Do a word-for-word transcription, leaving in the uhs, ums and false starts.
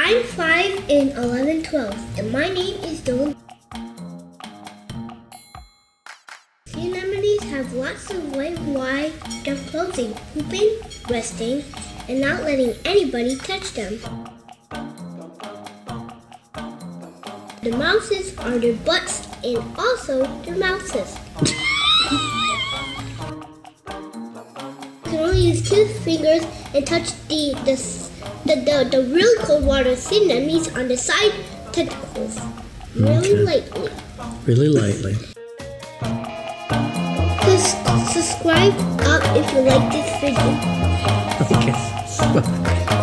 I'm five and eleven, twelve, and my name is Dylan. Sea anemones have lots of ways why they're closing, pooping, resting, and not letting anybody touch them. The mouses are their butts and also their mouses. You can only use two fingers and touch the the, the, the, the really cold water sea anemones on the side tentacles. Really okay. lightly. Really lightly. Just subscribe up if you like this video. Okay.